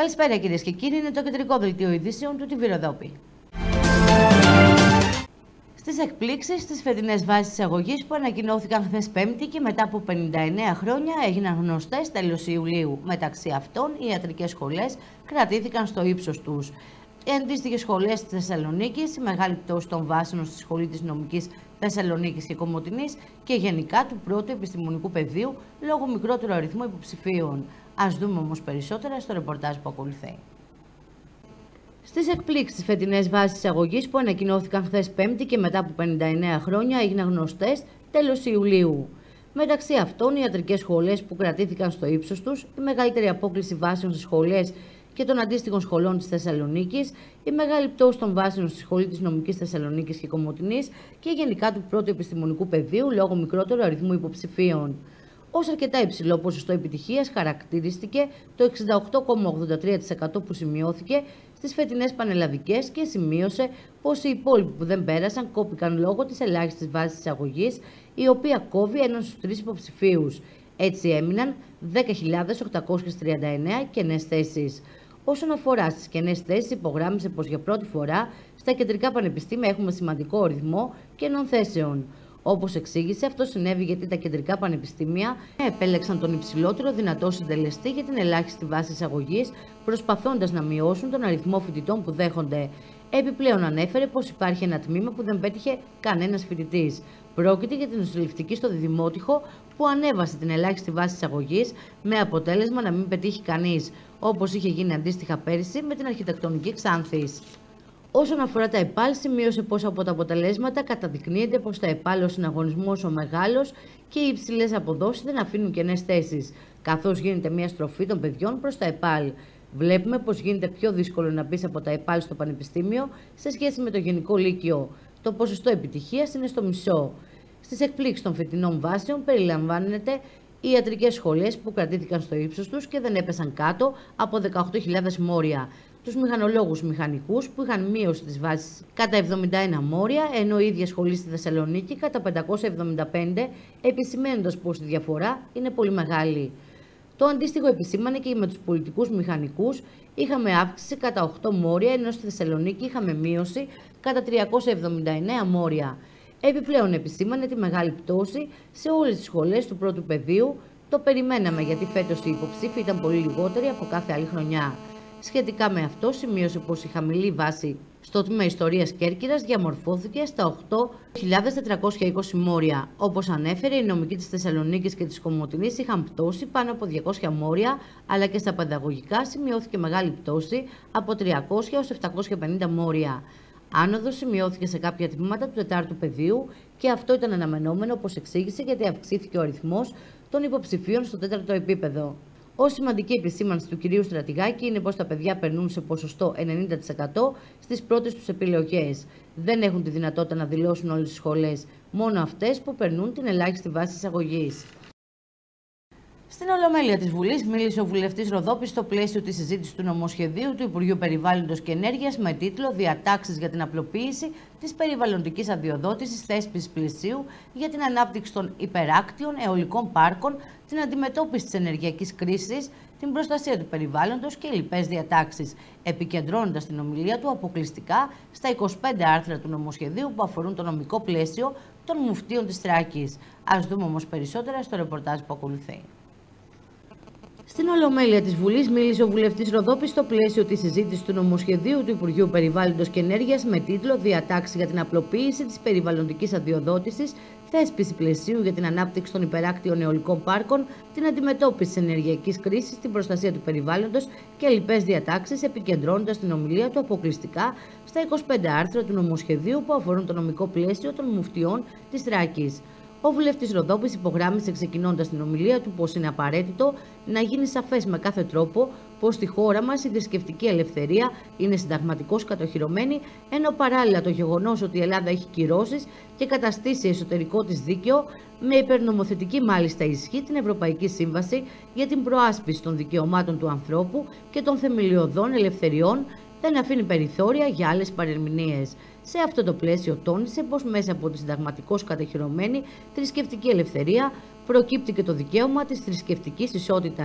Καλησπέρα κυρίες και κύριοι, είναι το κεντρικό δελτίο ειδήσεων του TV Ροδόπη. Στις εκπλήξεις στις φετινές βάσεις εισαγωγής που ανακοινώθηκαν χθες Πέμπτη και μετά από 59 χρόνια έγιναν γνωστές τέλος Ιουλίου. Μεταξύ αυτών, οι ιατρικές σχολές κρατήθηκαν στο ύψος τους. Οι αντίστοιχες σχολές της Θεσσαλονίκης, η μεγάλη πτώση των βάσεων στη Σχολή της Νομικής Θεσσαλονίκης και Κομοτηνής και γενικά του πρώτου επιστημονικού πεδίου λόγω μικρότερου αριθμού υποψηφίων. Ας δούμε όμως περισσότερα στο ρεπορτάζ που ακολουθεί. Στις εκπλήξεις στις φετινές βάσεις εισαγωγής που ανακοινώθηκαν χθες Πέμπτη και μετά από 59 χρόνια έγιναν γνωστές τέλος Ιουλίου. Μεταξύ αυτών, οι ιατρικές σχολές που κρατήθηκαν στο ύψος τους, η μεγαλύτερη απόκλιση βάσεων στις σχολές και των αντίστοιχων σχολών της Θεσσαλονίκης, η μεγάλη πτώση των βάσεων στη Σχολή της Νομικής Θεσσαλονίκης και Κομοτηνής και γενικά του πρώτου επιστημονικού πεδίου λόγω μικρότερου αριθμού υποψηφίων. Ως αρκετά υψηλό ποσοστό επιτυχίας χαρακτηρίστηκε το 68,83% που σημειώθηκε στις φετινές πανελλαδικές και σημείωσε πως οι υπόλοιποι που δεν πέρασαν κόπηκαν λόγω της ελάχιστης βάσης εισαγωγής, η οποία κόβει έναν στους 3 υποψηφίους. Έτσι έμειναν 10.839 κενές θέσεις. Όσον αφορά στις κενές θέσεις, υπογράμμισε πως για πρώτη φορά στα κεντρικά πανεπιστήμια έχουμε σημαντικό ρυθμό κενών θέσεων. Όπως εξήγησε, αυτό συνέβη γιατί τα κεντρικά πανεπιστήμια επέλεξαν τον υψηλότερο δυνατό συντελεστή για την ελάχιστη βάση εισαγωγής, προσπαθώντας να μειώσουν τον αριθμό φοιτητών που δέχονται. Επιπλέον, ανέφερε πως υπάρχει ένα τμήμα που δεν πέτυχε κανένας φοιτητής. Πρόκειται για την νοσηλευτική στο Δημότυχο που ανέβασε την ελάχιστη βάση εισαγωγής με αποτέλεσμα να μην πετύχει κανείς, όπως είχε γίνει αντίστοιχα πέρυσι με την αρχιτεκτονική Ξάνθης. Όσον αφορά τα ΕΠΑΛ, σημείωσε πως από τα αποτελέσματα καταδεικνύεται πως τα ΕΠΑΛ ο συναγωνισμός ο μεγάλος και οι υψηλές αποδόσεις δεν αφήνουν κενές θέσεις, καθώς γίνεται μια στροφή των παιδιών προς τα ΕΠΑΛ. Βλέπουμε πως γίνεται πιο δύσκολο να μπεις από τα ΕΠΑΛ στο πανεπιστήμιο σε σχέση με το γενικό λύκειο. Το ποσοστό επιτυχίας είναι στο μισό. Στις εκπλήξεις των φετινών βάσεων περιλαμβάνεται οι ιατρικές σχολές που κρατήθηκαν στο ύψος τους και δεν έπεσαν κάτω από 18.000 μόρια. Τους μηχανολόγους μηχανικούς που είχαν μείωση της βάσης κατά 71 μόρια, ενώ η ίδια σχολή στη Θεσσαλονίκη κατά 575, επισημαίνοντας πως η διαφορά είναι πολύ μεγάλη. Το αντίστοιχο επισήμανε και με τους πολιτικούς μηχανικούς, είχαμε αύξηση κατά 8 μόρια, ενώ στη Θεσσαλονίκη είχαμε μείωση κατά 379 μόρια. Επιπλέον επισήμανε τη μεγάλη πτώση σε όλες τις σχολές του πρώτου πεδίου. Το περιμέναμε γιατί φέτος οι υποψήφοι ήταν πολύ λιγότεροι από κάθε άλλη χρονιά. Σχετικά με αυτό, σημείωσε πως η χαμηλή βάση στο τμήμα Ιστορίας Κέρκυρας διαμορφώθηκε στα 8.420 μόρια. Όπως ανέφερε, οι νομικοί της Θεσσαλονίκης και της Κομοτηνής είχαν πτώση πάνω από 200 μόρια, αλλά και στα παιδαγωγικά σημειώθηκε μεγάλη πτώση από 300 έως 750 μόρια. Άνοδος σημειώθηκε σε κάποια τμήματα του 4ου πεδίου και αυτό ήταν αναμενόμενο, όπως εξήγησε, γιατί αυξήθηκε ο αριθμός των υποψηφίων στο 4ο επίπεδο. Ως σημαντική επισήμανση του κυρίου Στρατηγάκη είναι πως τα παιδιά περνούν σε ποσοστό 90% στις πρώτες τους επιλογές. Δεν έχουν τη δυνατότητα να δηλώσουν όλες τις σχολές, μόνο αυτές που περνούν την ελάχιστη βάση εισαγωγής. Στην Ολομέλεια της Βουλής μίλησε ο βουλευτής Ροδόπης στο πλαίσιο της συζήτησης του νομοσχεδίου του Υπουργείου Περιβάλλοντος και Ενέργειας με τίτλο «Διατάξεις για την απλοποίηση της περιβαλλοντικής αδειοδότησης, θέσπισης πλαισίου για την ανάπτυξη των υπεράκτιων αιωλικών πάρκων, την αντιμετώπιση της ενεργειακής κρίσης, την προστασία του περιβάλλοντος και λοιπές διατάξεις», επικεντρώνοντας την ομιλία του αποκλειστικά στα 25 άρθρα του νομοσχεδίου που αφορούν το νομικό πλαίσιο των μουφτίων της Θράκης. Ας δούμε όμως περισσότερα στο ρεπορτάζ που ακολουθεί. Στην Ολομέλεια της Βουλής μίλησε ο βουλευτής Ροδόπης στο πλαίσιο της συζήτησης του νομοσχεδίου του Υπουργείου Περιβάλλοντος και Ενέργειας με τίτλο «Διατάξεις για την απλοποίηση της περιβαλλοντικής αδειοδότησης, θέσπιση πλαισίου για την ανάπτυξη των υπεράκτιων αιωλικών πάρκων, την αντιμετώπιση της ενεργειακής κρίσης, την προστασία του περιβάλλοντος και λοιπές διατάξεις», επικεντρώνοντας την ομιλία του αποκλειστικά στα 25 άρθρα του νομοσχεδίου που αφορούν το νομικό πλαίσιο των μουφτιών της Θράκης. Ο βουλευτής Ροδόπης υπογράμμισε ξεκινώντας την ομιλία του πως είναι απαραίτητο να γίνει σαφές με κάθε τρόπο πως στη χώρα μας η θρησκευτική ελευθερία είναι συνταγματικώς κατοχυρωμένη, ενώ παράλληλα το γεγονός ότι η Ελλάδα έχει κυρώσεις και καταστήσει εσωτερικό της δίκαιο με υπερνομοθετική μάλιστα ισχύ την Ευρωπαϊκή Σύμβαση για την προάσπιση των δικαιωμάτων του ανθρώπου και των θεμελιωδών ελευθεριών, δεν αφήνει περιθώρια για άλλες παρερμηνίες. Σε αυτό το πλαίσιο τόνισε πως μέσα από τη συνταγματικώς κατοχυρωμένη θρησκευτική ελευθερία προκύπτει και το δικαίωμα της θρησκευτικής ισότητας.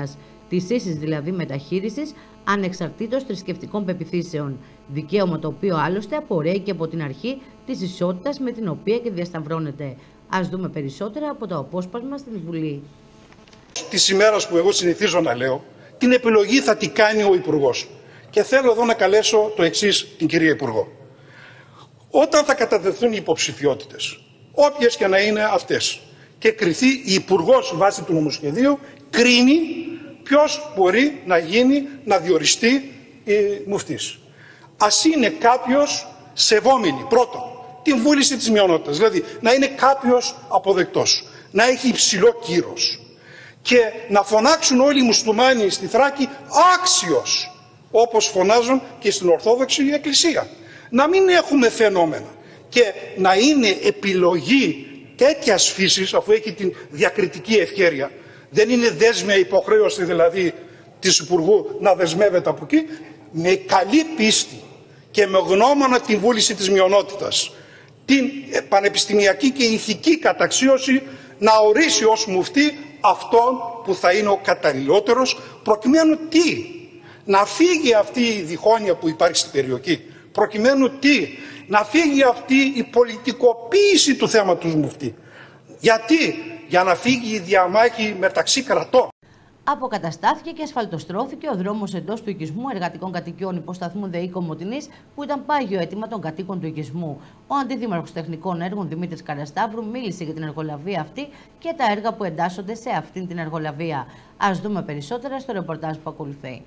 της ίσης δηλαδή μεταχείρισης ανεξαρτήτως θρησκευτικών πεποιθήσεων. Δικαίωμα το οποίο άλλωστε απορρέει και από την αρχή της ισότητας με την οποία και διασταυρώνεται. Ας δούμε περισσότερα από το απόσπασμα στην Βουλή. Της ημέρας που εγώ συνηθίζω να λέω, την επιλογή θα την κάνει ο Υπουργός. Και θέλω εδώ να καλέσω το εξής την κυρία Υπουργό. Όταν θα κατατεθούν οι υποψηφιότητες, όποιες και να είναι αυτές, και κριθεί η Υπουργός βάσει του νομοσχεδίου, κρίνει ποιος μπορεί να διοριστεί μουφτής. Ας είναι κάποιος σεβόμενοι, πρώτον, την βούληση της μειονότητας, δηλαδή να είναι κάποιος αποδεκτός, να έχει υψηλό κύρος και να φωνάξουν όλοι οι μουσουλμάνοι στη Θράκη άξιος, όπως φωνάζουν και στην Ορθόδοξη Εκκλησία. Να μην έχουμε φαινόμενα και να είναι επιλογή τέτοιας φύσης, αφού έχει την διακριτική ευχέρεια. Δεν είναι δέσμια υποχρέωση δηλαδή της Υπουργού να δεσμεύεται από εκεί, με καλή πίστη και με γνώμονα την βούληση της μειονότητας, την πανεπιστημιακή και ηθική καταξίωση, να ορίσει ως μουφτή αυτόν που θα είναι ο καταλληλότερος, προκειμένου τι? Να φύγει αυτή η διχόνοια που υπάρχει στην περιοχή, προκειμένου τι? Να φύγει αυτή η πολιτικοποίηση του θέματος μουφτή. Γιατί? Για να φύγει η διαμάχη μεταξύ κρατών. Αποκαταστάθηκε και ασφαλτοστρώθηκε ο δρόμος εντός του οικισμού εργατικών κατοικιών υποσταθμού ΔΕΗ Κομοτηνής, που ήταν πάγιο αίτημα των κατοίκων του οικισμού. Ο Αντιδήμαρχος Τεχνικών Έργων Δημήτρης Καρασταύρου μίλησε για την εργολαβία αυτή και τα έργα που εντάσσονται σε αυτήν την εργολαβία. Ας δούμε περισσότερα στο ρεπορτάζ που ακολουθεί.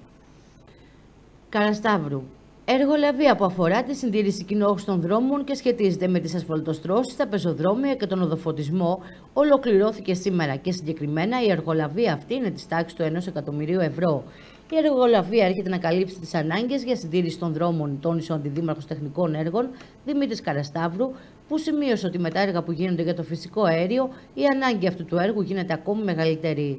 Καρασταύρου. Εργολαβία που αφορά τη συντήρηση κοινόχρηστων δρόμων και σχετίζεται με τις ασφαλτοστρώσεις, τα πεζοδρόμια και τον οδοφωτισμό, ολοκληρώθηκε σήμερα και συγκεκριμένα η εργολαβία αυτή είναι της τάξης του 1 εκατομμυρίου ευρώ. Η εργολαβία έρχεται να καλύψει τις ανάγκες για συντήρηση των δρόμων, τόνισε ο Αντιδήμαρχος Τεχνικών Έργων Δημήτρης Καρασταύρου, που σημείωσε ότι με τα έργα που γίνονται για το φυσικό αέριο, η ανάγκη αυτού του έργου γίνεται ακόμη μεγαλύτερη.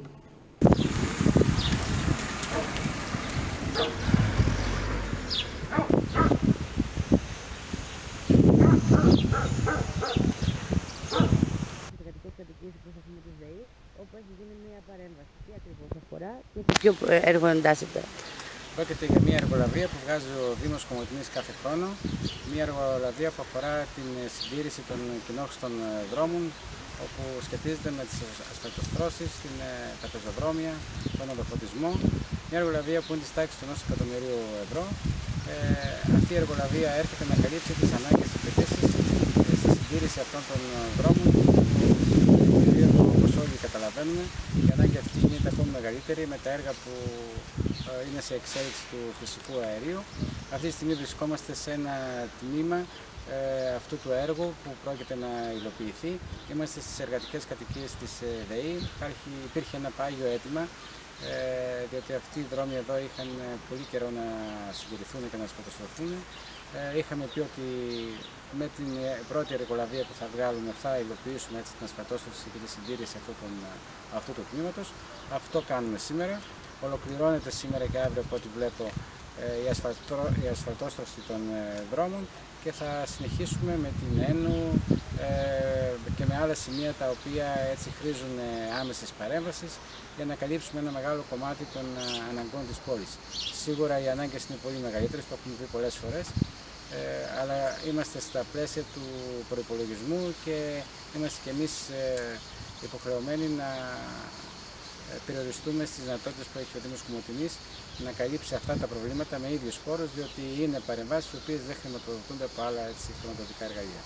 Όπου έχει γίνει μια παρέμβαση. Τι ακριβώς αφορά και σε ποιο έργο εντάσσεται? Πρόκειται για μια εργολαβία που βγάζει ο Δήμος Κομοτηνής κάθε χρόνο. Μια εργολαβία που αφορά την συντήρηση των κοινόχρηστων δρόμων, όπου σχετίζεται με τις ασφαλτοστρώσεις, τα πεζοδρόμια, τον οδοφωτισμό. Μια εργολαβία που είναι της τάξης του 1 εκατομμυρίου ευρώ. Αυτή η εργολαβία έρχεται να καλύψει τις ανάγκες της απαιτήσεις στη συντήρηση αυτών των δρόμων. Όπως όλοι καταλαβαίνουμε, η ανάγκη αυτή γίνεται ακόμη μεγαλύτερη με τα έργα που είναι σε εξέλιξη του φυσικού αερίου. Αυτή τη στιγμή βρισκόμαστε σε ένα τμήμα αυτού του έργου που πρόκειται να υλοποιηθεί. Είμαστε στις εργατικές κατοικίες της ΔΕΗ. Υπήρχε ένα πάγιο αίτημα, διότι αυτοί οι δρόμοι εδώ είχαν πολύ καιρό να συγκριθούν και να ασφαλτοστρωθούν. Είχαμε πει ότι με την πρώτη εργολαβία που θα βγάλουμε θα υλοποιήσουμε έτσι την ασφαλτόστρωση και τη συντήρηση αυτού του τμήματος. Αυτό κάνουμε σήμερα. Ολοκληρώνεται σήμερα και αύριο, από ό,τι βλέπω, η ασφαλτόστρωση των δρόμων και θα συνεχίσουμε με την Ένου και με άλλα σημεία τα οποία έτσι χρήζουν άμεσης παρέμβασης για να καλύψουμε ένα μεγάλο κομμάτι των αναγκών της πόλης. Σίγουρα οι ανάγκες είναι πολύ μεγαλύτερες, το έχουμε πει πολλές φορές, αλλά είμαστε στα πλαίσια του προϋπολογισμού και είμαστε και εμείς υποχρεωμένοι να περιοριστούμε στις δυνατότητες που έχει ο Δήμος Κομοτηνής να καλύψει αυτά τα προβλήματα με ίδιους πόρους, διότι είναι παρεμβάσεις οι οποίες δεν χρηματοδοτούνται από άλλα χρηματοδοτικά εργαλεία.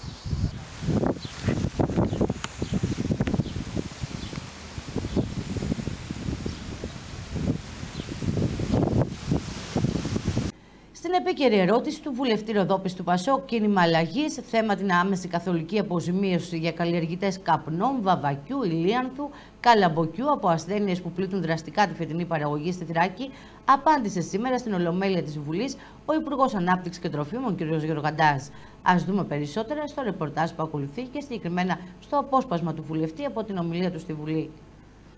Στην επίκαιρη ερώτηση του βουλευτή Ροδόπης του ΠΑΣΟΚ, κίνημα αλλαγής, θέμα την άμεση καθολική αποζημίωση για καλλιεργητές καπνών, βαβακιού, ηλίανθου, καλαμποκιού από ασθένειες που πλήττουν δραστικά τη φετινή παραγωγή στη Θράκη, απάντησε σήμερα στην Ολομέλεια της Βουλής ο Υπουργός Ανάπτυξης και Τροφίμων κ. Γεωργαντάς. Ας δούμε περισσότερα στο ρεπορτάζ που ακολουθεί και συγκεκριμένα στο απόσπασμα του βουλευτή από την ομιλία του στη Βουλή.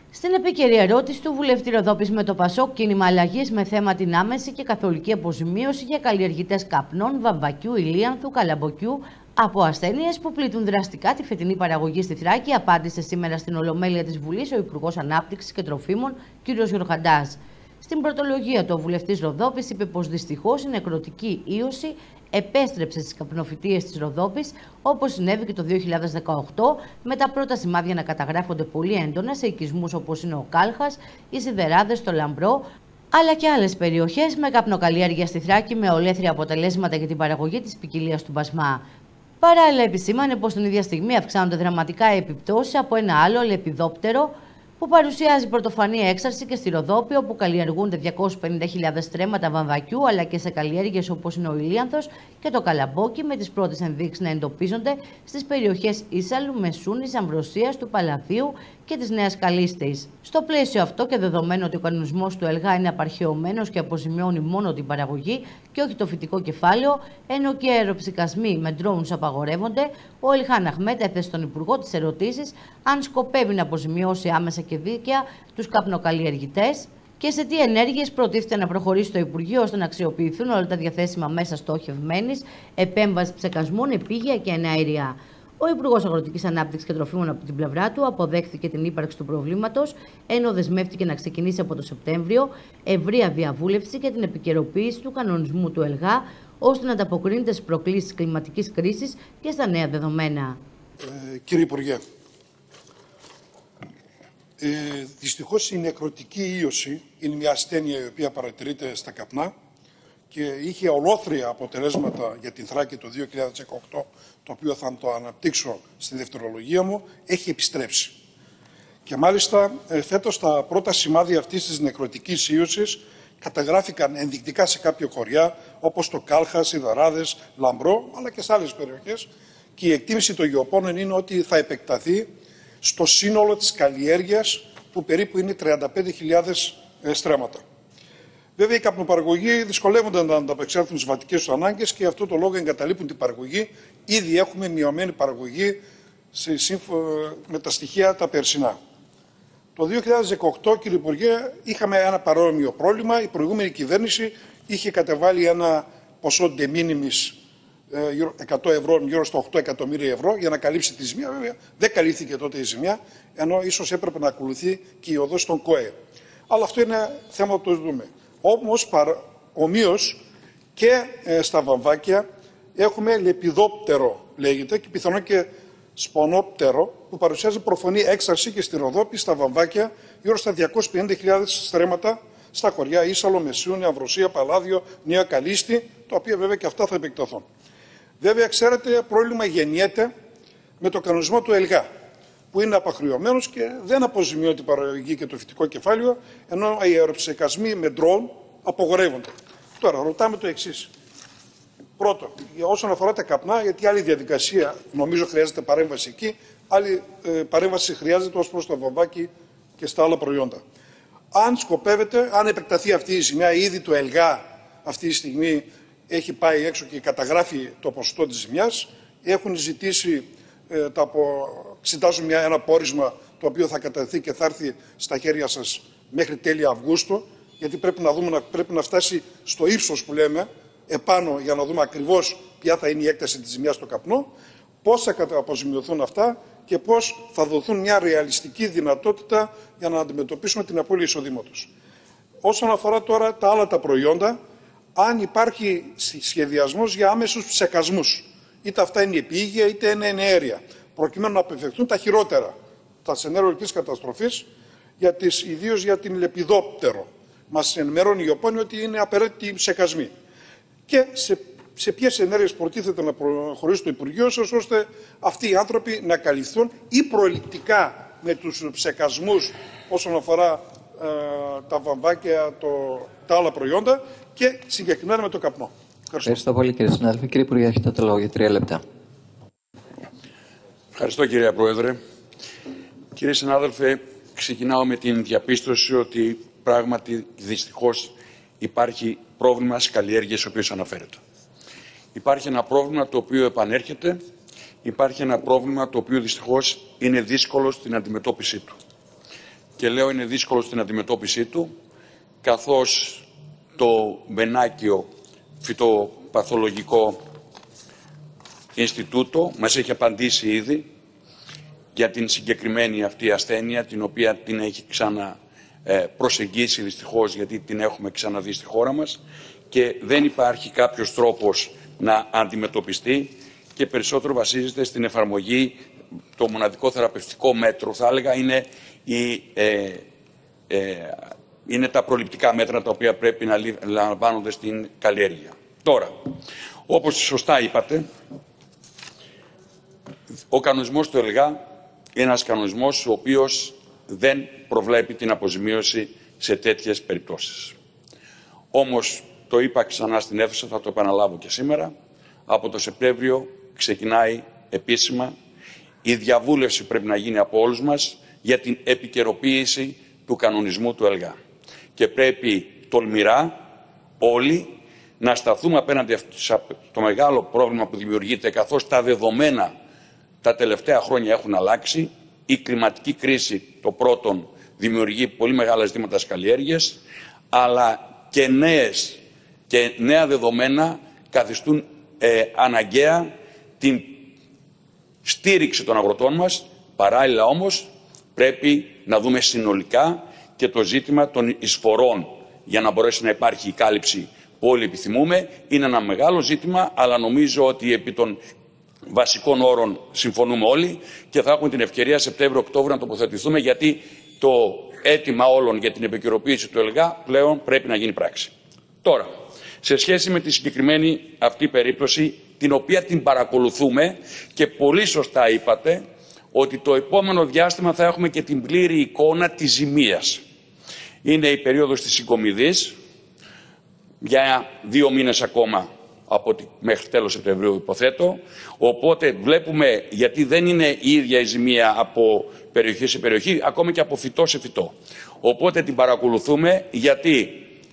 Στην επίκαιρη ερώτηση του βουλευτή Ροδόπης με το Πασόκ, κίνημα αλλαγής με θέμα την άμεση και καθολική αποζημίωση για καλλιεργητές καπνών, βαμβακιού, ηλίανθου, καλαμποκιού από ασθένειες που πλήττουν δραστικά τη φετινή παραγωγή στη Θράκη, απάντησε σήμερα στην Ολομέλεια της Βουλής ο Υπουργός Ανάπτυξης και Τροφίμων, κ. Γιωργαντάς. Στην πρωτολογία του, ο βουλευτής Ροδόπης είπε πως δυστυχώς η νεκρωτική ίωση επέστρεψε στις καπνοφυτείες της Ροδόπης, όπως συνέβη και το 2018, με τα πρώτα σημάδια να καταγράφονται πολύ έντονα σε οικισμούς όπως είναι ο Κάλχας, οι Σιδεράδες, το Λαμπρό, αλλά και άλλες περιοχές με καπνοκαλλιέργεια στη Θράκη με ολέθρια αποτελέσματα για την παραγωγή της ποικιλίας του μπασμά. Παράλληλα, επισήμανε πως την ίδια στιγμή αυξάνονται δραματικά οι επιπτώσεις από ένα άλλο λεπιδόπτερο που παρουσιάζει πρωτοφανή έξαρση και στη Ροδόπη, όπου καλλιεργούνται 250.000 στρέμματα βαμβακιού, αλλά και σε καλλιέργειες όπως είναι ο ηλίανθος και το καλαμπόκι, με τις πρώτες ενδείξεις να εντοπίζονται στις περιοχές Ίσαλου, Μεσούνης, Αμβροσίας, του Παλαδίου και της Νέας Καλίστεης. Στο πλαίσιο αυτό και δεδομένου ότι ο κανονισμός του ΕΛΓΑ είναι απαρχαιωμένος και αποζημιώνει μόνο την παραγωγή και όχι το φυτικό κεφάλαιο, ενώ και οι αεροψικασμοί με drones απαγορεύονται, ο Ηλχάν Αχμέτ έθεσε στον Υπουργό τις ερωτήσεις αν σκοπεύει να αποζημιώσει άμεσα και δίκαια τους καπνοκαλλιεργητές και σε τι ενέργειες προτίθεται να προχωρήσει το Υπουργείο ώστε να αξιοποιηθούν όλα τα διαθέσιμα μέσα στοχευμένης επέμβασης ψεκασμών, επίγεια και εναέρια. Ο Υπουργός Αγροτικής Ανάπτυξης και Τροφίμων από την πλευρά του αποδέχθηκε την ύπαρξη του προβλήματος, ενώ δεσμεύτηκε να ξεκινήσει από το Σεπτέμβριο ευρεία διαβούλευση για την επικαιροποίηση του κανονισμού του ΕΛΓΑ, ώστε να ανταποκρίνεται στις προκλήσεις κλιματικής κρίσης και στα νέα δεδομένα. Κύριε Υπουργέ, δυστυχώς η νεκρωτική ίωση είναι μια ασθένεια η οποία παρατηρείται στα καπνά και είχε ολόθρια αποτελέσματα για την Θράκη το 2018, το οποίο θα το αναπτύξω στη δευτερολογία μου, έχει επιστρέψει. Και μάλιστα φέτος τα πρώτα σημάδια αυτής της νεκρωτικής ίωσης καταγράφηκαν ενδεικτικά σε κάποια χωριά, όπως το Κάλχα, Σιδεράδες, Λαμπρό, αλλά και σε άλλες περιοχές, και η εκτίμηση των γεωπόνων είναι ότι θα επεκταθεί στο σύνολο της καλλιέργειας, που περίπου είναι 35.000 στρέμματα. Βέβαια, οι καπνοπαραγωγοί δυσκολεύονται να ανταπεξέλθουν στις βατικές τους ανάγκες και γι' αυτό το λόγο εγκαταλείπουν την παραγωγή. Ήδη έχουμε μειωμένη παραγωγή με τα στοιχεία τα περσινά. Το 2018, κύριε Υπουργέ, είχαμε ένα παρόμοιο πρόβλημα. Η προηγούμενη κυβέρνηση είχε κατεβάλει ένα ποσό de minimis 100 ευρώ, γύρω στα 8 εκατομμύρια ευρώ, για να καλύψει τη ζημιά. Βέβαια, δεν καλύφθηκε τότε η ζημιά, ενώ ίσως έπρεπε να ακολουθεί και η οδός των ΚΟΕ. Αλλά αυτό είναι θέμα που το δούμε. Όμως, ομοίως και στα βαμβάκια έχουμε λεπιδόπτερο, λέγεται, και πιθανόν και σπονόπτερο, που παρουσιάζει προφανή έξαρση και στη Ροδόπη, στα βαμβάκια, γύρω στα 250.000 στρέμματα, στα χωριά Ίσαλο, Μεσούνη, Αμβροσία, Παλάδιο, Νέα Καλίστη, τα οποία βέβαια και αυτά θα επεκταθούν. Βέβαια, ξέρετε, πρόβλημα γεννιέται με το κανονισμό του ΕΛΓΑ, που είναι απαχρεωμένος και δεν αποζημιώνει την παραγωγή και το φυτικό κεφάλαιο, ενώ οι αεροψεκασμοί με ντρόουν απογορεύονται. Τώρα, ρωτάμε το εξής. Πρώτον, όσον αφορά τα καπνά, γιατί άλλη διαδικασία νομίζω χρειάζεται παρέμβαση εκεί, άλλη παρέμβαση χρειάζεται ως προς το βαμβάκι και στα άλλα προϊόντα. Αν σκοπεύετε, αν επεκταθεί αυτή η ζημιά, ήδη το ΕΛΓΑ αυτή τη στιγμή έχει πάει έξω και καταγράφει το ποσοστό της ζημιάς, έχουν ζητήσει, εξετάζουν ένα πόρισμα το οποίο θα κατατεθεί και θα έρθει στα χέρια σας μέχρι τέλη Αυγούστου, γιατί πρέπει να φτάσει στο ύψος που λέμε, επάνω, για να δούμε ακριβώς ποια θα είναι η έκταση της ζημιάς στο καπνό, πώς θα αποζημιωθούν αυτά και πώς θα δοθούν μια ρεαλιστική δυνατότητα για να αντιμετωπίσουμε την απώλεια εισοδήματος. Όσον αφορά τώρα τα άλλα τα προϊόντα, αν υπάρχει σχεδιασμός για άμεσους ψεκασμούς, είτε αυτά είναι επίγεια είτε είναι εναέρια, προκειμένου να αποφευχθούν τα χειρότερα, τα σενάρια ολικής καταστροφής, ιδίως για την λεπιδόπτερο. Μας ενημερώνει η Ιωπώνη ότι είναι απαραίτητοι ψεκασμοί. Και σε ποιες ενέργειες προτίθεται να προχωρήσει το Υπουργείο σας, ώστε αυτοί οι άνθρωποι να καλυφθούν ή προληπτικά με τους ψεκασμούς όσον αφορά τα βαμβάκια, τα άλλα προϊόντα και συγκεκριμένα με το καπνό. Ευχαριστώ πολύ, κύριε συνάδελφε. Κύριε Υπουργέ, έχετε το λόγο για 3 λεπτά. Ευχαριστώ, κύριε Πρόεδρε. Κύριε συνάδελφε, ξεκινάω με την διαπίστωση ότι πράγματι δυστυχώς υπάρχει πρόβλημα στις καλλιέργειες στις οποίες αναφέρεται. Υπάρχει ένα πρόβλημα το οποίο επανέρχεται, υπάρχει ένα πρόβλημα το οποίο δυστυχώς είναι δύσκολο στην αντιμετώπιση του. και λέω είναι δύσκολο στην αντιμετώπιση του, καθώς το Μπενάκιο Φυτοπαθολογικό Ινστιτούτο μας έχει απαντήσει ήδη για την συγκεκριμένη αυτή ασθένεια, την οποία την έχει ξαναπροσεγγίσει δυστυχώς, γιατί την έχουμε ξαναδεί στη χώρα μας και δεν υπάρχει κάποιος τρόπος να αντιμετωπιστεί και περισσότερο βασίζεται στην εφαρμογή. Το μοναδικό θεραπευτικό μέτρο, θα έλεγα, είναι τα προληπτικά μέτρα τα οποία πρέπει να λαμβάνονται στην καλλιέργεια. Τώρα, όπως σωστά είπατε, ο κανονισμός του ΕΛΓΑ είναι ένας κανονισμός ο οποίος δεν προβλέπει την αποζημίωση σε τέτοιες περιπτώσεις. Όμως, το είπα ξανά στην αίθουσα, θα το επαναλάβω και σήμερα, από το Σεπτέμβριο ξεκινάει επίσημα η διαβούλευση που πρέπει να γίνει από όλους μας για την επικαιροποίηση του κανονισμού του ΕΛΓΑ. Και πρέπει τολμηρά όλοι να σταθούμε απέναντι στο μεγάλο πρόβλημα που δημιουργείται, καθώς τα δεδομένα τα τελευταία χρόνια έχουν αλλάξει. Η κλιματική κρίση, το πρώτον, δημιουργεί πολύ μεγάλα ζητήματα στις καλλιέργειες, αλλά και νέα δεδομένα καθιστούν αναγκαία την στήριξη των αγροτών μας. Παράλληλα όμως πρέπει να δούμε συνολικά και το ζήτημα των εισφορών για να μπορέσει να υπάρχει η κάλυψη που όλοι επιθυμούμε. Είναι ένα μεγάλο ζήτημα, αλλά νομίζω ότι επί των βασικών όρων συμφωνούμε όλοι και θα έχουμε την ευκαιρία Σεπτέμβριο-Οκτώβριο να τοποθετηθούμε, γιατί το αίτημα όλων για την επικαιροποίηση του ΕΛΓΑ πλέον πρέπει να γίνει πράξη. Τώρα, σε σχέση με τη συγκεκριμένη αυτή περίπτωση, την οποία την παρακολουθούμε και πολύ σωστά είπατε ότι το επόμενο διάστημα θα έχουμε και την πλήρη εικόνα της ζημίας. Είναι η περίοδος της συγκομιδής, για 2 μήνες ακόμα μέχρι τέλος Σεπτεμβρίου υποθέτω, οπότε βλέπουμε, γιατί δεν είναι η ίδια η ζημία από περιοχή σε περιοχή, ακόμη και από φυτό σε φυτό. Οπότε την παρακολουθούμε, γιατί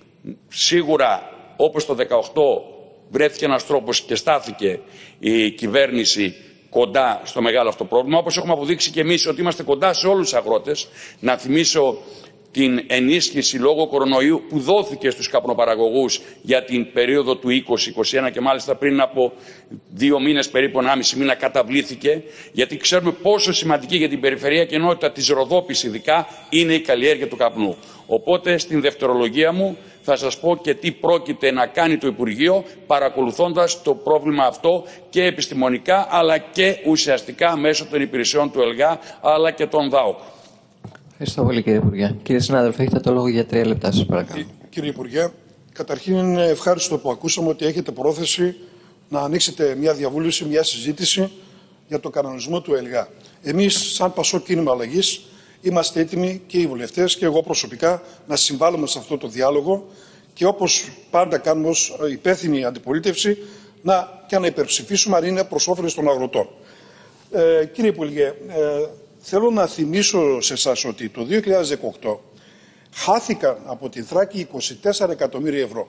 σίγουρα όπως το 2018 βρέθηκε ένας τρόπος και στάθηκε η κυβέρνηση κοντά στο μεγάλο αυτό πρόβλημα, όπως έχουμε αποδείξει και εμείς ότι είμαστε κοντά σε όλους τους αγρότες. Να θυμίσω την ενίσχυση λόγω κορονοϊού που δόθηκε στους καπνοπαραγωγούς για την περίοδο του 2021 και μάλιστα πριν από 2 μήνες, περίπου 1,5 μήνα, καταβλήθηκε, γιατί ξέρουμε πόσο σημαντική για την περιφερειακή ενότητα της Ροδόπης ειδικά είναι η καλλιέργεια του καπνού. Οπότε στην δευτερολογία μου θα σας πω και τι πρόκειται να κάνει το Υπουργείο, παρακολουθώντας το πρόβλημα αυτό και επιστημονικά αλλά και ουσιαστικά μέσω των υπηρεσιών του ΕΛΓΑ αλλά και των ΔΑΟΚ. Ευχαριστώ πολύ, κύριε Υπουργέ. Κύριε συνάδελφε, έχετε το λόγο για 3 λεπτά, σας παρακαλώ. Κύριε Υπουργέ, καταρχήν είναι ευχάριστο που ακούσαμε ότι έχετε πρόθεση να ανοίξετε μια διαβούλευση, μια συζήτηση για το κανονισμό του ΕΛΓΑ. Εμείς, σαν Πασόκ Κίνημα Αλλαγής, είμαστε έτοιμοι και οι βουλευτές και εγώ προσωπικά να συμβάλλουμε σε αυτό το διάλογο και όπως πάντα κάνουμε ως υπεύθυνη αντιπολίτευση να υπερψηφίσουμε αν είναι προς όφελος των αγροτών. Κύριε Υπουργέ, θέλω να θυμίσω σε εσάς ότι το 2018 χάθηκαν από τη Θράκη 24 εκατομμύρια ευρώ.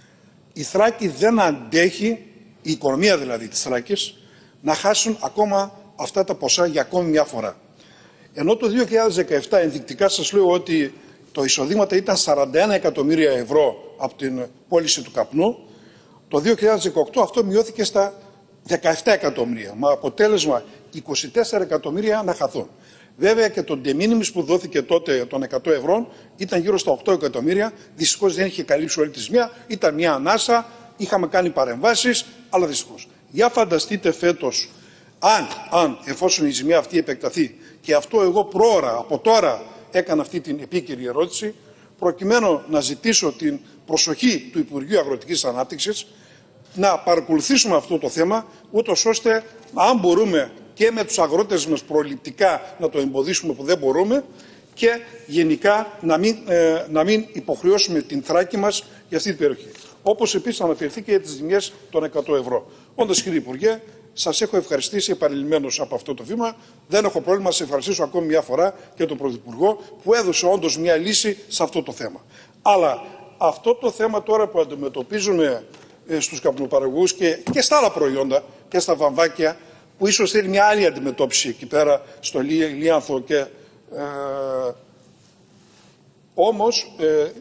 Η Θράκη δεν αντέχει, η οικονομία δηλαδή της Θράκης, να χάσουν ακόμα αυτά τα ποσά για ακόμη μια φορά. Ενώ το 2017 ενδεικτικά σας λέω ότι το εισοδήματα ήταν 41 εκατομμύρια ευρώ από την πώληση του καπνού, το 2018 αυτό μειώθηκε στα 17 εκατομμύρια, με αποτέλεσμα 24 εκατομμύρια να χαθούν. Βέβαια και το de minimis που δόθηκε τότε των 100 ευρώ ήταν γύρω στα 8 εκατομμύρια, δυστυχώς δεν είχε καλύψει όλη τη ζημία, ήταν μια ανάσα, είχαμε κάνει παρεμβάσεις, αλλά δυστυχώς. Για φανταστείτε φέτος, εφόσον η ζημία αυτή επεκταθεί, και αυτό εγώ πρόωρα, από τώρα έκανα αυτή την επίκαιρη ερώτηση, προκειμένου να ζητήσω την προσοχή του Υπουργείου Αγροτικής Ανάπτυξης, να παρακολουθήσουμε αυτό το θέμα, ούτως ώστε, αν μπορούμε και με τους αγρότες μας προληπτικά να το εμποδίσουμε που δεν μπορούμε, και γενικά να μην υποχρεώσουμε την Θράκη μας για αυτή την περιοχή. Όπως επίσης αναφερθήκε για τις ζημιές των 100 ευρώ. Όντως, κύριε Υπουργέ, σας έχω ευχαριστήσει επανειλημμένως από αυτό το βήμα. Δεν έχω πρόβλημα να σας ευχαριστήσω ακόμη μια φορά και τον Πρωθυπουργό που έδωσε όντως μια λύση σε αυτό το θέμα. Αλλά αυτό το θέμα τώρα που αντιμετωπίζουμε στους καπνοπαραγωγούς και στα άλλα προϊόντα και στα βαμβάκια, που ίσως θέλει μια άλλη αντιμετώπιση εκεί πέρα στο Λίανθο και Όμως,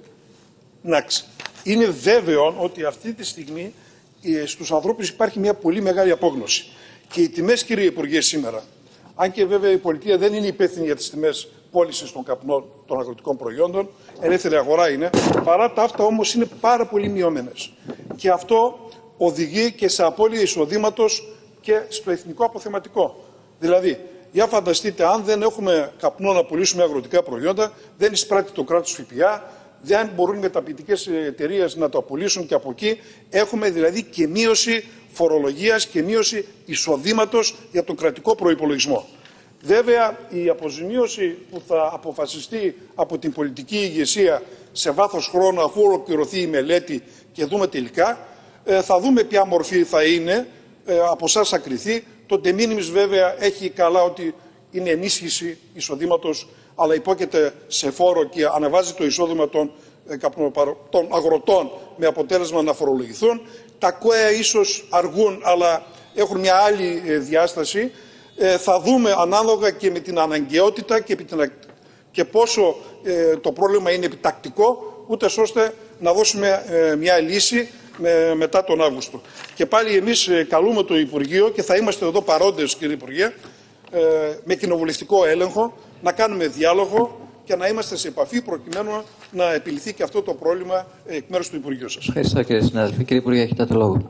είναι βέβαιο ότι αυτή τη στιγμή στους ανθρώπους υπάρχει μια πολύ μεγάλη απόγνωση. Και οι τιμές, κύριε Υπουργέ, σήμερα, αν και βέβαια η πολιτεία δεν είναι υπεύθυνη για τις τιμές πώλησης των καπνών των αγροτικών προϊόντων, ελεύθερη αγορά είναι, παρά τα αυτά όμως είναι πάρα πολύ μειωμένες. Και αυτό οδηγεί και σε απώλεια εισοδήματος και στο εθνικό αποθεματικό. Δηλαδή, για φανταστείτε, αν δεν έχουμε καπνό να πουλήσουμε αγροτικά προϊόντα, δεν εισπράττει το κράτος ΦΠΑ, δεν μπορούν οι μεταποιητικές εταιρείες να το πουλήσουν και από εκεί έχουμε δηλαδή και μείωση φορολογίας και μείωση εισοδήματος για τον κρατικό προϋπολογισμό. Βέβαια, η αποζημίωση που θα αποφασιστεί από την πολιτική ηγεσία σε βάθος χρόνου, αφού ολοκληρωθεί η μελέτη και δούμε τελικά, θα δούμε ποια μορφή θα είναι, από εσάς θα κριθεί. Το de minimis βέβαια έχει καλά ότι είναι ενίσχυση εισοδήματος, αλλά υπόκειται σε φόρο και ανεβάζει το εισόδημα των αγροτών με αποτέλεσμα να φορολογηθούν. Τα ΚΟΕ ίσως αργούν, αλλά έχουν μια άλλη διάσταση. Θα δούμε ανάλογα και με την αναγκαιότητα και πόσο το πρόβλημα είναι επιτακτικό, ούτε ώστε να δώσουμε μια λύση μετά τον Αύγουστο. Και πάλι εμείς καλούμε το Υπουργείο και θα είμαστε εδώ παρόντες, κύριε Υπουργέ, με κοινοβουλευτικό έλεγχο, να κάνουμε διάλογο και να είμαστε σε επαφή προκειμένου να επιληθεί και αυτό το πρόβλημα εκ μέρους του Υπουργείου σας. Ευχαριστώ, κύριε συνάδελφε. Κύριε Υπουργέ, έχετε το λόγο.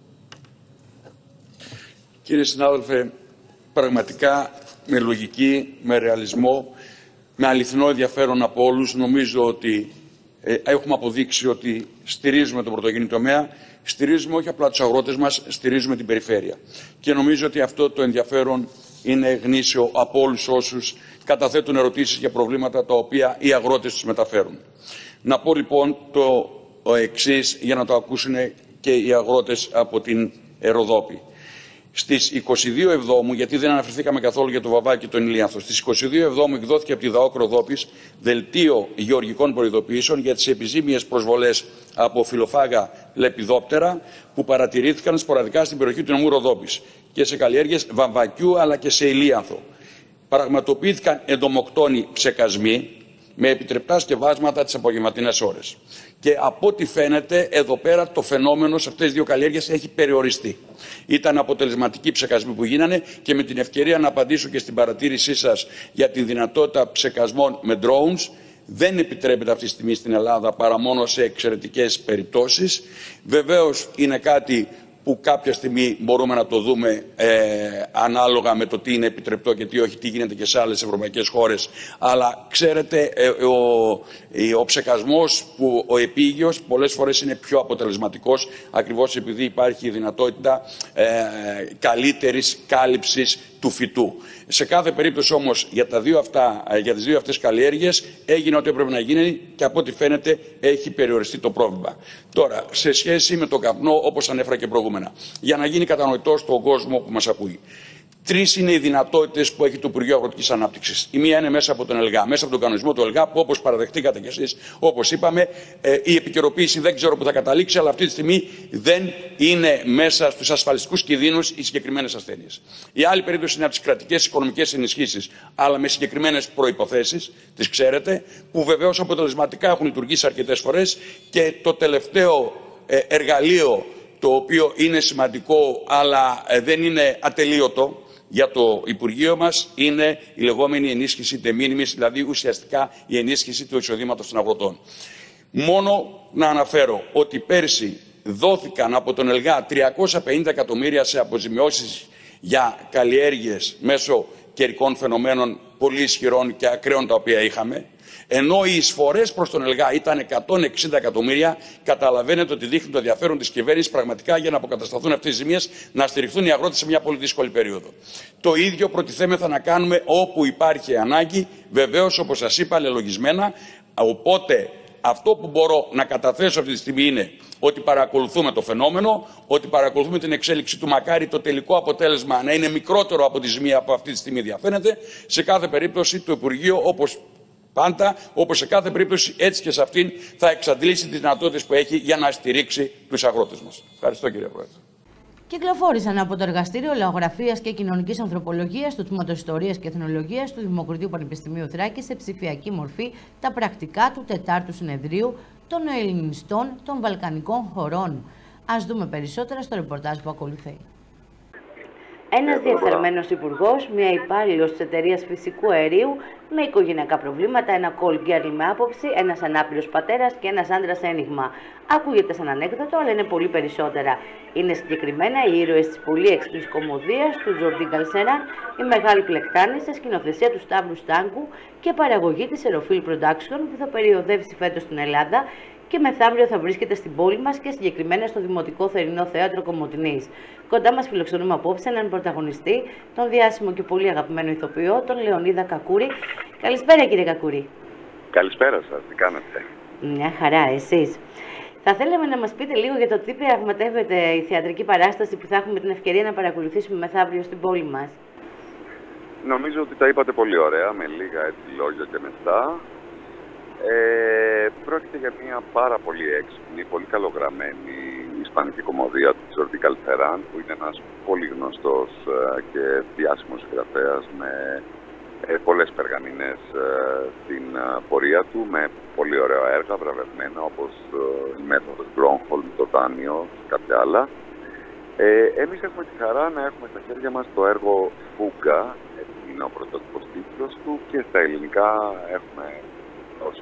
Κύριε συνάδελφε, πραγματικά με λογική, με ρεαλισμό, με αληθινό ενδιαφέρον από όλους, νομίζω ότι έχουμε αποδείξει ότι στηρίζουμε τον πρωτογενή τομέα, στηρίζουμε όχι απλά τους αγρότες μας, στηρίζουμε την περιφέρεια. Και νομίζω ότι αυτό το ενδιαφέρον είναι γνήσιο από όλους όσους καταθέτουν ερωτήσεις για προβλήματα τα οποία οι αγρότες τους μεταφέρουν. Να πω λοιπόν το εξής για να το ακούσουν και οι αγρότες από την Ροδόπη. Στις 22 Εβδόμου, γιατί δεν αναφερθήκαμε καθόλου για το Βαβά και τον Ηλίανθο, στις 22 Εβδόμου εκδόθηκε από τη ΔΑΟΚ Ροδόπης δελτίο γεωργικών προειδοποιήσεων για τις επιζήμιες προσβολές από φυλλοφάγα λεπιδόπτερα που παρατηρήθηκαν σποραδικά στην περιοχή του νομού Ροδόπης και σε καλλιέργειες βαμβακιού αλλά και σε ηλίανθο. Πραγματοποιήθηκαν εντομοκτώνοι ψεκασμοί με επιτρεπτά σκευάσματα τις απογευματινές ώρες. Και από ό,τι φαίνεται, εδώ πέρα το φαινόμενο σε αυτές τις δύο καλλιέργειες έχει περιοριστεί. Ήταν αποτελεσματικοί ψεκασμοί που γίνανε και με την ευκαιρία να απαντήσω και στην παρατήρησή σας για τη δυνατότητα ψεκασμών με drones. Δεν επιτρέπεται αυτή τη στιγμή στην Ελλάδα παρά μόνο σε εξαιρετικές περιπτώσεις. Βεβαίως είναι κάτι που κάποια στιγμή μπορούμε να το δούμε ανάλογα με το τι είναι επιτρεπτό και τι όχι, τι γίνεται και σε άλλες ευρωπαϊκές χώρες. Αλλά ξέρετε, ο ψεκασμός, ο επίγειος, πολλές φορές είναι πιο αποτελεσματικός, ακριβώς επειδή υπάρχει η δυνατότητα καλύτερης κάλυψης του φυτού. Σε κάθε περίπτωση όμως για τις δύο αυτές καλλιέργειες έγινε ό,τι έπρεπε να γίνει και από ό,τι φαίνεται έχει περιοριστεί το πρόβλημα. Τώρα, σε σχέση με τον καπνό, όπως ανέφερα και προηγούμενα, για να γίνει κατανοητό στον κόσμο που μας ακούει. Τρεις είναι οι δυνατότητες που έχει το Υπουργείο Αγροτικής Ανάπτυξης. Η μία είναι μέσα από τον ΕΛΓΑ, μέσα από τον κανονισμό του ΕΛΓΑ, που όπως παραδεχτήκατε κι εσείς, όπως είπαμε, η επικαιροποίηση δεν ξέρω που θα καταλήξει, αλλά αυτή τη στιγμή δεν είναι μέσα στους ασφαλιστικούς κινδύνους οι συγκεκριμένες ασθένειες. Η άλλη περίπτωση είναι από τις κρατικές οικονομικές ενισχύσεις, αλλά με συγκεκριμένες προϋποθέσεις, τις ξέρετε, που βεβαίως αποτελεσματικά έχουν λειτουργήσει αρκετές φορές. Και το τελευταίο εργαλείο, το οποίο είναι σημαντικό αλλά δεν είναι ατελείωτο για το Υπουργείο μας, είναι η λεγόμενη ενίσχυση de minimis, δηλαδή ουσιαστικά η ενίσχυση του εισοδήματος των αγροτών. Μόνο να αναφέρω ότι πέρσι δόθηκαν από τον ΕΛΓΑ 350 εκατομμύρια σε αποζημιώσεις για καλλιέργειες μέσω καιρικών φαινομένων πολύ ισχυρών και ακραίων τα οποία είχαμε. Ενώ οι εισφορές προς τον ΕΛΓΑ ήταν 160 εκατομμύρια, καταλαβαίνετε ότι δείχνει το ενδιαφέρον της κυβέρνησης πραγματικά για να αποκατασταθούν αυτές οι ζημίες, να στηριχθούν οι αγρότες σε μια πολύ δύσκολη περίοδο. Το ίδιο προτιθέμεθα να κάνουμε όπου υπάρχει ανάγκη, βεβαίως όπως σας είπα, λελογισμένα. Οπότε αυτό που μπορώ να καταθέσω αυτή τη στιγμή είναι ότι παρακολουθούμε το φαινόμενο, ότι παρακολουθούμε την εξέλιξη του, μακάρι το τελικό αποτέλεσμα να είναι μικρότερο από τη ζημία που αυτή τη στιγμή διαφαίνεται. Σε κάθε περίπτωση το Υπουργείο, όπως πάντα, όπως σε κάθε περίπτωση, έτσι και σε αυτήν θα εξαντλήσει τις δυνατότητες που έχει για να στηρίξει τους αγρότες μας. Ευχαριστώ, κύριε Πρόεδρε. Κυκλοφόρησαν από το Εργαστήριο Λαογραφίας και Κοινωνικής Ανθρωπολογίας του Τμήματος Ιστορίας και Εθνολογίας του Δημοκρατίου Πανεπιστημίου Θράκης σε ψηφιακή μορφή τα πρακτικά του 4ου συνεδρίου των Ελληνιστών των Βαλκανικών χωρών. Ας δούμε περισσότερα στο ρεπορτάζ που ακολουθεί. Ένας διεφθαρμένος υπουργός, μια υπάλληλος της εταιρείας φυσικού αερίου με οικογενειακά προβλήματα, ένα call girl με άποψη, ένας ανάπηρος πατέρας και ένας άντρας ένιγμα. Ακούγεται σαν ανέκδοτο, αλλά είναι πολύ περισσότερα. Είναι συγκεκριμένα οι ήρωες της πολύ έξυπνης κωμωδίας του Τζορντί Γκαλσέραν, η Μεγάλη Πλεκτάνη σε σκηνοθεσία του Σταύρου Στάγκου και παραγωγή της Aerofil Production που θα περιοδεύσει φέτος στην Ελλάδα και μεθαύριο θα βρίσκεται στην πόλη μας και συγκεκριμένα στο Δημοτικό Θερινό Θέατρο Κομοτηνής. Κοντά μας φιλοξενούμε απόψε έναν πρωταγωνιστή, τον διάσημο και πολύ αγαπημένο ηθοποιό, τον Λεωνίδα Κακούρη. Καλησπέρα, κύριε Κακούρη. Καλησπέρα σας, τι κάνετε? Μια χαρά, εσείς. Θα θέλαμε να μας πείτε λίγο για το τι πραγματεύεται η θεατρική παράσταση που θα έχουμε την ευκαιρία να παρακολουθήσουμε μεθαύριο στην πόλη μας. Νομίζω ότι τα είπατε πολύ ωραία, με λίγα έτσι λόγια και μετά. Πρόκειται για μια πάρα πολύ έξυπνη, πολύ καλογραμμένη ισπανική κωμωδία του Τζορντί Γκαλσέραν, που είναι ένας πολύ γνωστός και διάσημος συγγραφέας με πολλές περγαμηνές στην πορεία του, με πολύ ωραία έργα βραβευμένα όπως η μέθοδος Γκρόνχολμ, το Δάνειο και κάποια άλλα. Εμείς έχουμε τη χαρά να έχουμε στα χέρια μας το έργο Φούγκα, είναι ο πρωτότυπος τίτλος του, και στα ελληνικά έχουμε δώσει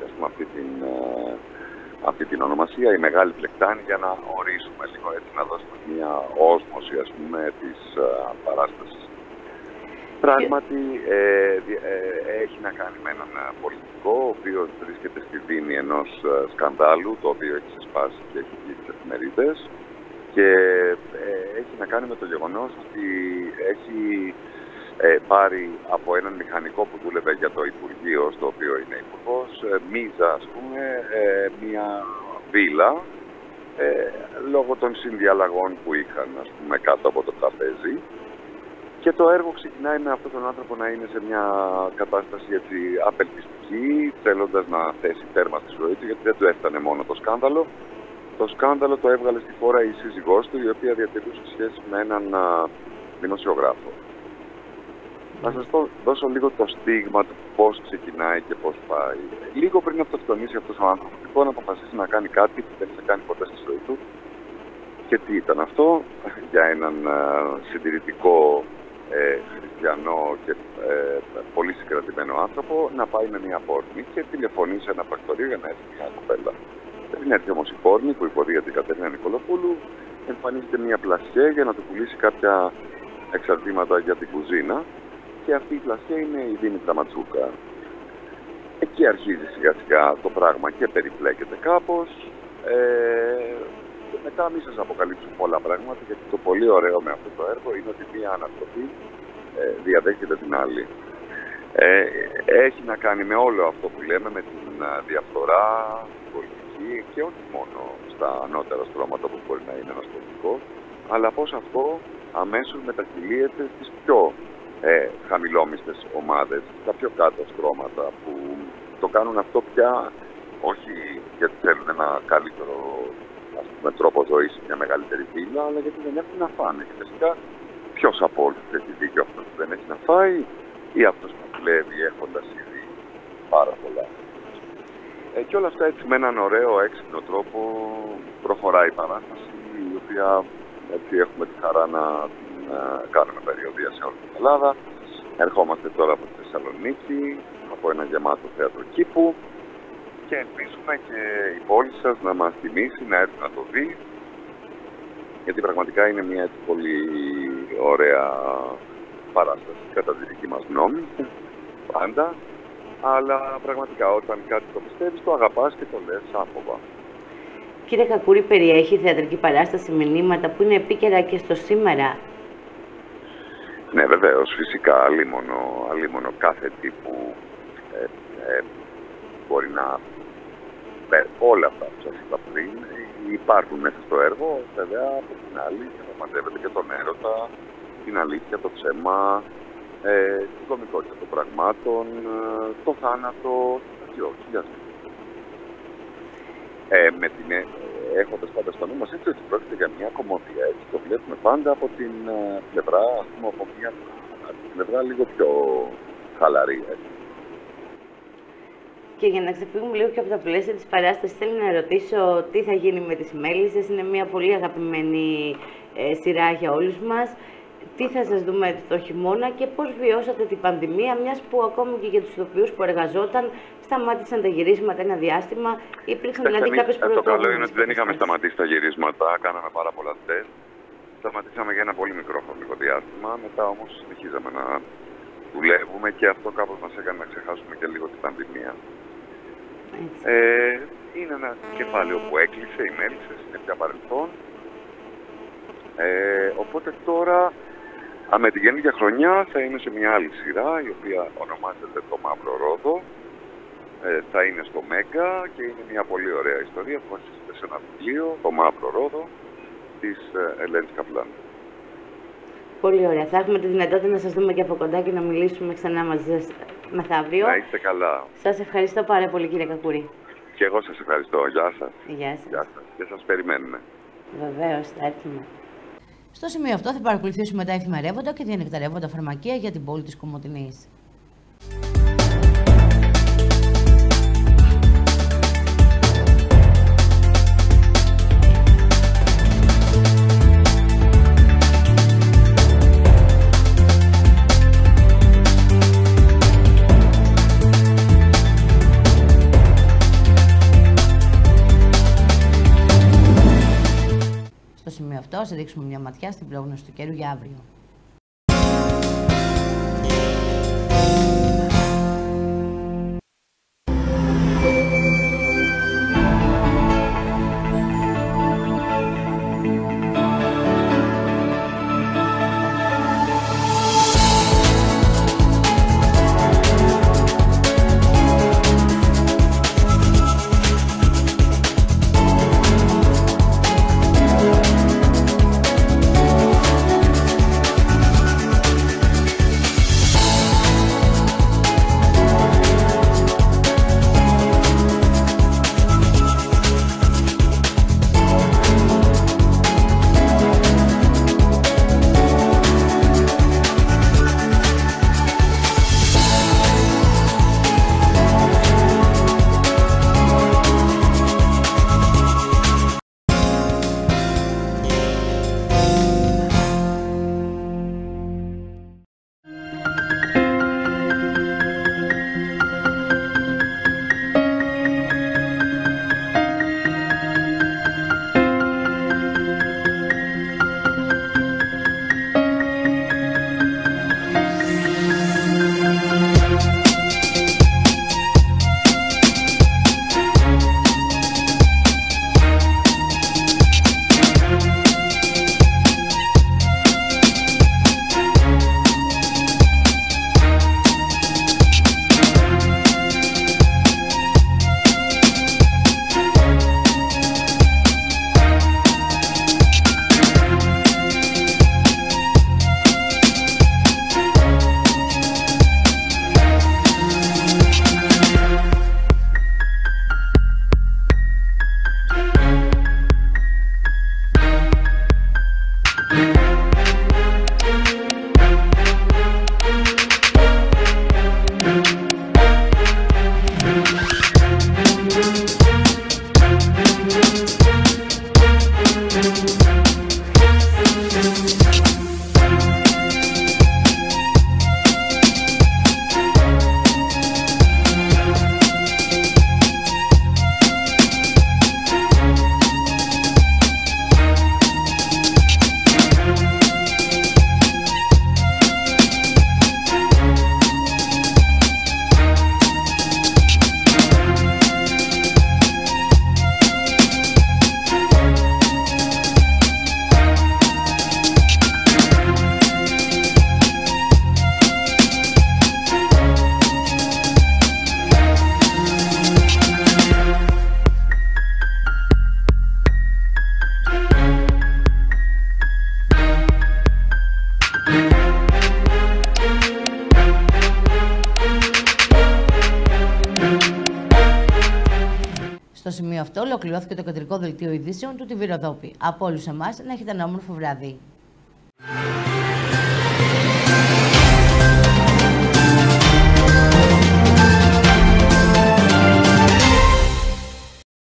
αυτή την ονομασία, η Μεγάλη Πλεκτάνη, για να ορίσουμε λίγο έτσι, να δώσουμε μια όσμωση της παράστασης. Πράγματι έχει να κάνει με έναν πολιτικό, ο οποίος βρίσκεται στη δίνη ενός σκανδάλου, το οποίο έχει ξεσπάσει και έχει βγει στις εφημερίδες, και έχει να κάνει με το γεγονός ότι έχει πάρει από έναν μηχανικό που δούλευε για το Υπουργείο, στο οποίο είναι υπουργός, μίζα, ας πούμε, μια βίλα, λόγω των συνδιαλλαγών που είχαν, ας πούμε, κάτω από το τραπέζι. Και το έργο ξεκινάει με αυτόν τον άνθρωπο να είναι σε μια κατάσταση έτσι απελπιστική, θέλοντας να θέσει τέρμα στη ζωή του, γιατί δεν του έφτανε μόνο το σκάνδαλο. Το σκάνδαλο το έβγαλε στη φόρα η σύζυγός του, η οποία διατηρούσε σχέση με έναν δημοσιογράφο. Να σας δώσω λίγο το στίγμα του πώς ξεκινάει και πώς πάει. Λίγο πριν αυτοκτονήσει αυτός ο άνθρωπος, λοιπόν, αποφασίσει να κάνει κάτι που δεν είχε κάνει ποτέ στη ζωή του. Και τι ήταν αυτό? Για έναν συντηρητικό, χριστιανό και πολύ συγκρατημένο άνθρωπο, να πάει με μια πόρνη και τηλεφωνεί σε ένα πρακτορείο για να έρθει μια κοπέλα. Πριν έρθει όμως η πόρνη, που υποδίεται η Κατερίνα Νικολοπούλου, εμφανίζεται μια πλασιέ για να του πουλήσει κάποια εξαρτήματα για την κουζίνα. Και αυτή η πλασιέ είναι η Δήμητρα Ματσούκα. Εκεί αρχίζει σιγά σιγά το πράγμα και περιπλέκεται κάπως. Και μετά μη σας αποκαλύψω πολλά πράγματα, γιατί το πολύ ωραίο με αυτό το έργο είναι ότι μία ανατροπή διαδέχεται την άλλη. Έχει να κάνει με όλο αυτό που λέμε, με την διαφθορά, την πολιτική, και όχι μόνο στα ανώτερα στρώματα που μπορεί να είναι ένας πολιτικός, αλλά πώς αυτό αμέσως μετακυλίεται στις πιο χαμηλόμιστες ομάδες, στα πιο κάτω στρώματα, που το κάνουν αυτό πια όχι γιατί θέλουν ένα καλύτερο, ας πούμε, τρόπο ζωής, μια μεγαλύτερη βίλα, αλλά γιατί δεν έχουν να φάνε. Και φυσικά ποιος από όλους έχει δίκιο, αυτός που δεν έχει να φάει ή αυτός που δουλεύει έχοντας ήδη πάρα πολλά. Και όλα αυτά έτσι με έναν ωραίο έξυπνο τρόπο προχωράει η παράσταση, η οποία έτσι έχουμε τη χαρά να κάνουμε περιοδία σε όλη την Ελλάδα. Ερχόμαστε τώρα από τη Θεσσαλονίκη, από ένα γεμάτο θέατρο κήπου, και ελπίζουμε και η πόλη σας να μας τιμήσει, να έρθει να το δει, γιατί πραγματικά είναι μια έτσι πολύ ωραία παράσταση, κατά τη δική μας γνώμη, πάντα, αλλά πραγματικά όταν κάτι το πιστεύεις, το αγαπάς και το λες άφοβα. Κύριε Κακούρη, περιέχει θεατρική παράσταση μηνύματα που είναι επίκαιρα και στο σήμερα? Ναι, βεβαίως, φυσικά, αλίμονο κάθε τι που μπορεί να... όλα αυτά που σας είπα πριν υπάρχουν μέσα στο έργο, βέβαια, από την άλλη, και θα μαζεύετε και τον έρωτα, την αλήθεια, το ψέμα, την κωμικότητα των πραγμάτων, το θάνατο, έχοντας πάντα στο νου μας έτσι ότι πρόκειται για μια κομμωδία. Έτσι το βλέπουμε πάντα από την πλευρά, ας πούμε, από μια πλευρά λίγο πιο χαλαρή. Έτσι. Και για να ξεφύγουμε λίγο και από τα πλαίσια της παράστασης, θέλω να ρωτήσω τι θα γίνει με τις Μέλισσες. Είναι μια πολύ αγαπημένη σειρά για όλους μας. Τι θα σας δούμε το χειμώνα και πώς βιώσατε την πανδημία, μιας που ακόμη και για τους ηθοποιούς που εργαζόταν σταμάτησαν τα γυρίσματα ένα διάστημα. Υπήρξαν δηλαδή κάποιες πρωτοβουλίες. Το καλό είναι ότι δεν είχαμε σταματήσει τα γυρίσματα, κάναμε πάρα πολλά τεστ. Σταματήσαμε για ένα πολύ μικρό χρονικό διάστημα. Μετά όμως συνεχίζαμε να δουλεύουμε και αυτό κάπως μας έκανε να ξεχάσουμε και λίγο την πανδημία. Είναι ένα κεφάλαιο που έκλεισε, οι Μέλισσες είναι πια παρελθόν. Οπότε τώρα με την καινούργια χρονιά θα είμαι σε μια άλλη σειρά η οποία ονομάζεται Το Μαύρο Ρόδο. Θα είναι στο Μέγκα και είναι μια πολύ ωραία ιστορία που βασίζεται σε ένα βιβλίο, Το Μαύρο Ρόδο, της Ελένης Καπλάν. Πολύ ωραία. Θα έχουμε τη δυνατότητα να σας δούμε και από κοντά και να μιλήσουμε ξανά μαζί σας μεθαύριο. Να είστε καλά. Σας ευχαριστώ πάρα πολύ, κύριε Κακούρη. Και εγώ σας ευχαριστώ. Γεια σας. Γεια σας. Γεια σας. Και σας περιμένουμε. Βεβαίως, θα έρθουμε. Στο σημείο αυτό θα παρακολουθήσουμε τα εφημερεύοντα και διανεκταρεύοντα φαρμακεία για την πόλη της Κομοτηνής. Στο σημείο αυτό, ας ρίξουμε μια ματιά στην πρόγνωση του καιρού για αύριο. Στο σημείο αυτό ολοκληρώθηκε το κεντρικό δελτίο ειδήσεων του TV Ροδόπη. Από όλους εμάς να έχετε ένα όμορφο βράδυ.